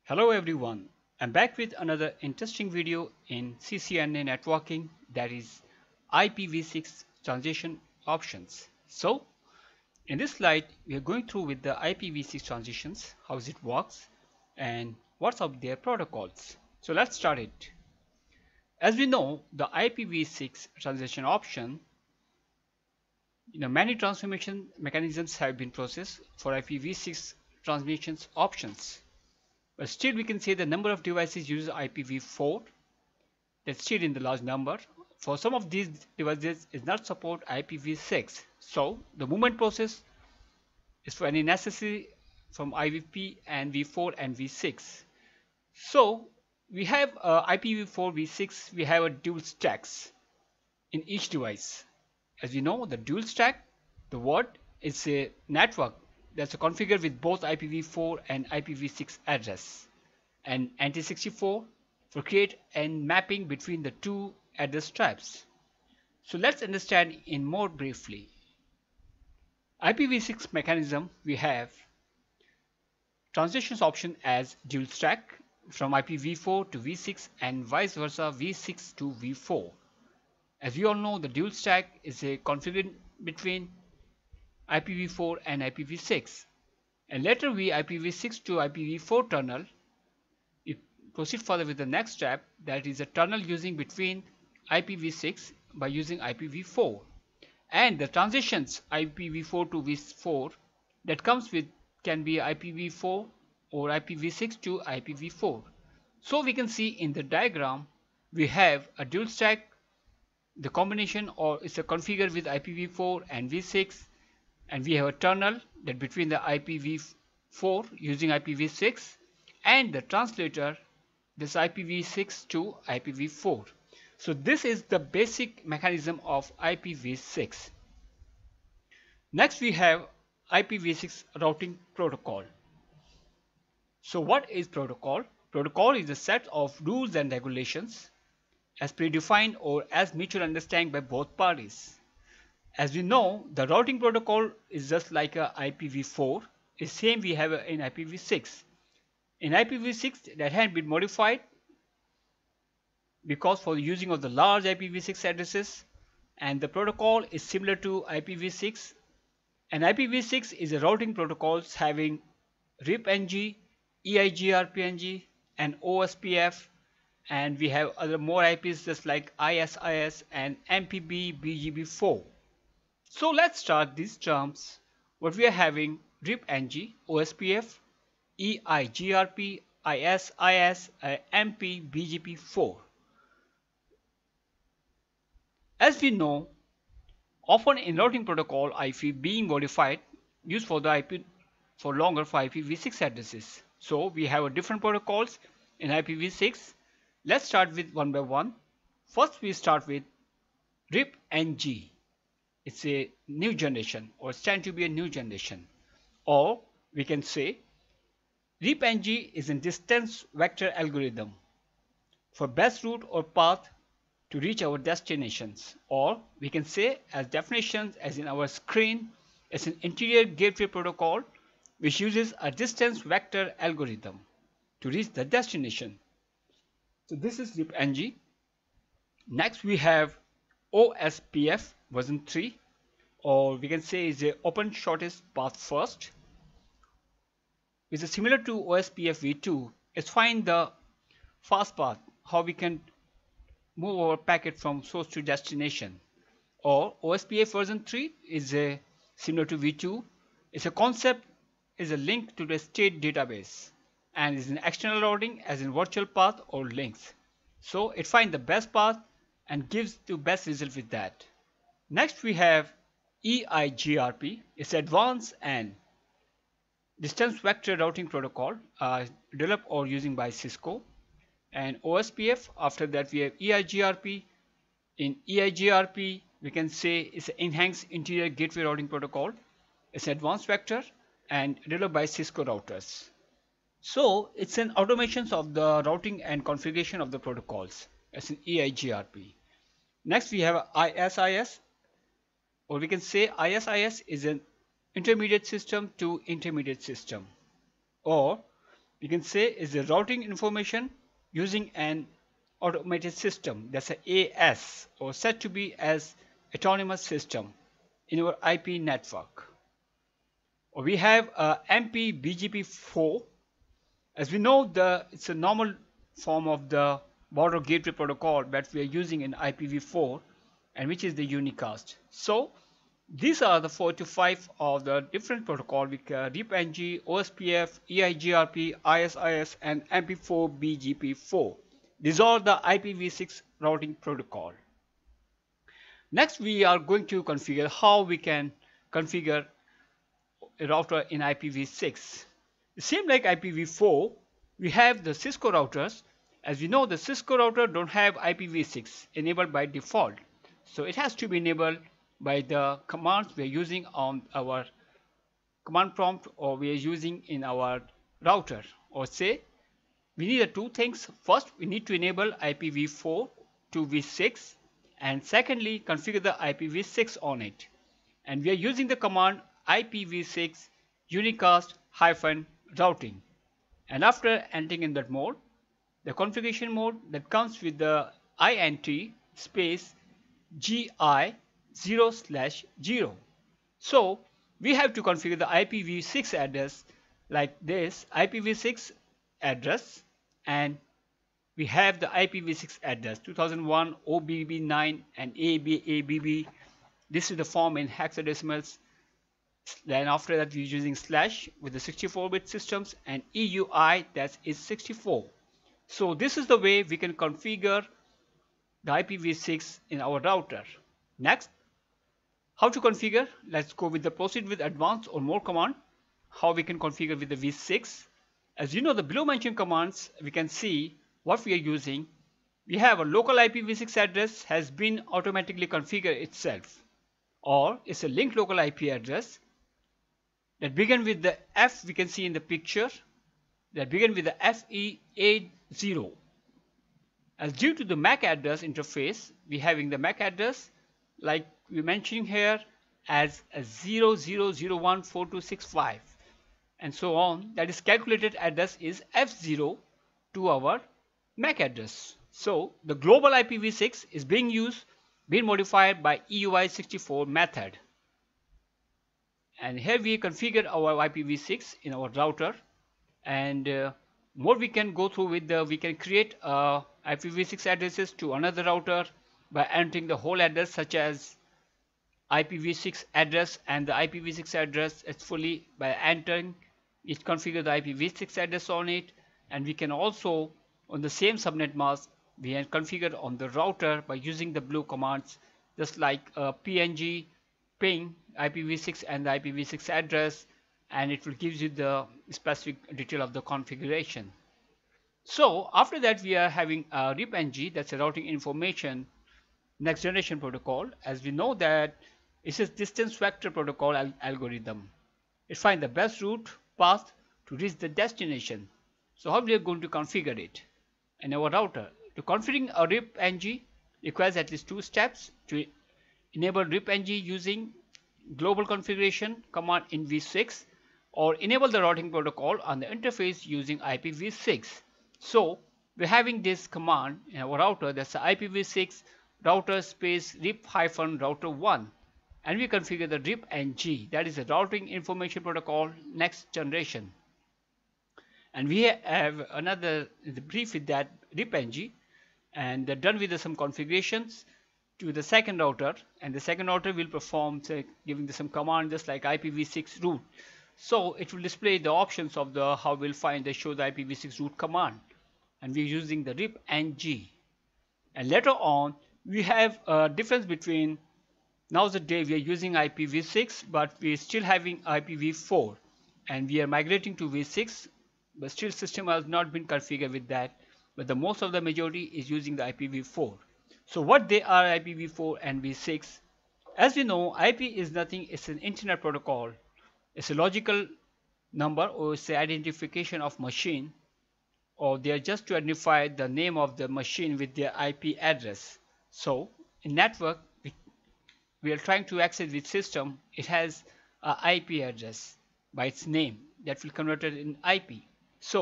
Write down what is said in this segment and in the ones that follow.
Hello everyone, I'm back with another interesting video in CCNA networking, that is IPv6 transition options. So in this slide we are going through with the IPv6 transitions, how it works and what's of their protocols. So let's start it. As we know, the IPv6 transition option, many transformation mechanisms have been processed for IPv6 transmissions options. But still we can say the number of devices uses IPv4, that's still in the large number. For some of these devices is not support IPv6. So the movement process is for any necessary from IVP and V4 and V6. So we have IPv4 V6, we have a dual stacks in each device. As you know, the dual stack, the word is a network that's configured with both IPv4 and IPv6 address, and NT64 for create and mapping between the two address types. So let's understand in more briefly. IPv6 mechanism, we have transitions option as dual stack from IPv4 to V6 and vice versa V6 to V4. As we all know, the dual stack is a configured between IPv4 and IPv6, and later we IPv6 to IPv4 tunnel. We proceed further with the next step, that is a tunnel using between IPv6 by using IPv4, and the transitions IPv4 to V4 that comes with can be IPv4 or IPv6 to IPv4. So we can see in the diagram we have a dual stack, the combination or is a configured with IPv4 and V6, and we have a tunnel that between the IPv4 using IPv6 and the translator, this IPv6 to IPv4. So this is the basic mechanism of IPv6. Next we have IPv6 routing protocol. So what is protocol? Protocol is a set of rules and regulations as predefined or as mutual understanding by both parties. As we know, the routing protocol is just like a IPv4. It's same we have in IPv6. In IPv6 that had been modified because for the using of the large IPv6 addresses, and the protocol is similar to IPv6. And IPv6 is a routing protocols having RIP-NG, EIGRP-NG and OSPF, and we have other more IPs just like ISIS and MPB BGP4. So let's start these terms. What we are having: RIP-NG, OSPF, EIGRP, ISIS, MP, BGP4. As we know, often in routing protocol IP being modified used for the IP for longer for IPv6 addresses. So we have different protocols in IPv6. Let's start with one by one. First we start with RIP-NG. It's a new generation or stand to be a new generation, or we can say RIP-NG is a distance vector algorithm for best route or path to reach our destinations, or we can say as definitions as in our screen, it's an interior gateway protocol which uses a distance vector algorithm to reach the destination. So this is RIP-NG. Next we have OSPF version 3, or we can say is a open shortest path first, which is similar to OSPF v2. It's find the fast path, how we can move our packet from source to destination. Or OSPF version 3 is a similar to v2. It's a concept, is a link to the state database, and is an external routing as in virtual path or links. So it finds the best path and gives the best result with that. Next we have EIGRP. It's advanced and distance vector routing protocol developed or using by Cisco. And OSPF, after that we have EIGRP. In EIGRP we can say it's an enhanced interior gateway routing protocol. It's advanced vector and developed by Cisco routers. So it's an automations of the routing and configuration of the protocols as an EIGRP. Next we have ISIS, or we can say ISIS is an intermediate system to intermediate system, or we can say is the routing information using an automated system, that's a AS, or said to be as autonomous system in our IP network. Or we have MPBGP4. As we know, it's a normal form of the border gateway protocol that we are using in IPv4, and which is the unicast. So these are the 4 to 5 of the different protocol with RIP-NG, OSPF, EIGRP, ISIS, and MP4BGP4. These are the IPv6 routing protocol. Next, we are going to configure how we can configure a router in IPv6. Same like IPv4, we have the Cisco routers. As we know, the Cisco router don't have IPv6 enabled by default. So it has to be enabled by the commands we are using on our command prompt, or we are using in our router. Or say, we need two things. First, we need to enable IPv4 to v6, and secondly, configure the IPv6 on it. And we are using the command IPv6 unicast-routing. And after entering in that mode, the configuration mode that comes with the int space gi0/0. So we have to configure the IPv6 address like this: IPv6 address, and we have the IPv6 address 2001 OBB9 and ABABB. This is the form in hexadecimals. Then after that, we're using slash with the 64-bit systems, and EUI, that is 64. So this is the way we can configure the IPv6 in our router. Next, how to configure? Let's go with the proceed with advanced or more command. How we can configure with the v6. As you know, the below mentioned commands, we can see what we are using. We have a local IPv6 address has been automatically configured itself, or it's a linked local IP address that begin with the F. We can see in the picture that begin with the FE80. As due to the MAC address interface, we having the MAC address like we mentioning here as a 00014265 and so on. That is calculated address is F0 to our MAC address. So the global IPv6 is being modified by EUI64 method. And here we configured our IPv6 in our router, and more we can go through with we can create IPv6 addresses to another router by entering the whole address, such as IPv6 address, and the IPv6 address is fully by entering it configure the IPv6 address on it. And we can also on the same subnet mask we can configure on the router by using the blue commands, just like PNG ping IPv6 and the IPv6 address, and it will give you the specific detail of the configuration. So after that, we are having RIP-NG, that's a routing information next generation protocol. As we know that it's a distance vector protocol algorithm. It finds the best route path to reach the destination. So how we are going to configure it in our router? To configuring a RIP-NG requires at least 2 steps. To enable RIP-NG using global configuration command in v6, or enable the routing protocol on the interface using IPv6. So we're having this command in our router, that's the IPv6 router space RIP-router1, and we configure the RIP-NG, that is the routing information protocol next generation. And we have another brief with that RIP-NG, and done with some configurations to the second router, and the second router will perform, say, giving some command just like IPv6 root. So it will display the options of the how we'll find the show the IPv6 root command, and we're using the RIP-NG. And later on we have a difference between nowadays we are using IPv6, but we're still having IPv4, and we are migrating to v6, but still system has not been configured with that, but the most of the majority is using the IPv4. So what they are, IPv4 and v6? As we know, IP is nothing, it's an internet protocol. It's a logical number, or it's the identification of machine, or they are just to identify the name of the machine with their IP address. So in network, we are trying to access the system, it has a IP address by its name that will convert it in IP. So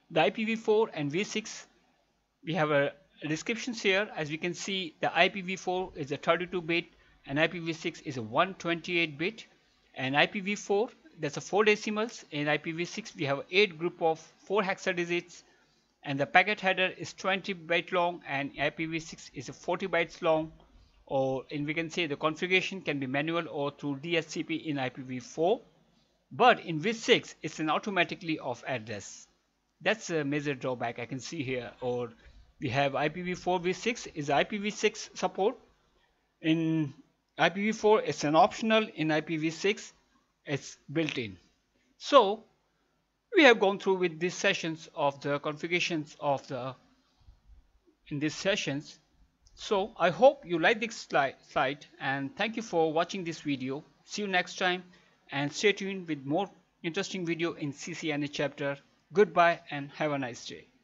The IPv4 and V6, we have a descriptions here. As we can see, the IPv4 is a 32-bit and IPv6 is a 128-bit. And IPv4, that's a 4 decimals. In IPv6 we have 8 group of 4 hexadigits, and the packet header is 20 byte long, and IPv6 is a 40 bytes long. Or we can say the configuration can be manual or through DHCP in IPv4, but in V6 it's an automatically off address. That's a major drawback I can see here. Or we have IPv4 V6 is IPv6 support. In IPv4 it's an optional, in IPv6 it's built in. So we have gone through with these sessions of the configurations of the in these sessions. So I hope you like this slide, and thank you for watching this video. See you next time, and stay tuned with more interesting video in CCNA chapter. Goodbye and have a nice day.